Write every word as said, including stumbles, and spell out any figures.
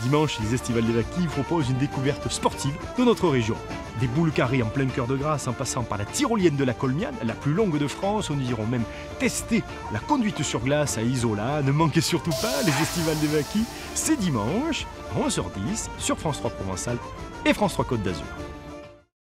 Dimanche, les Estivales des Vaquilles proposent une découverte sportive de notre région. Des boules carrées en plein cœur de Grasse, en passant par la tyrolienne de la Colmiane, la plus longue de France. On iront même tester la conduite sur glace à Isola. Ne manquez surtout pas les Estivales des Vaquilles. C'est dimanche, à onze heures dix, sur France trois Provençal et France trois Côte d'Azur.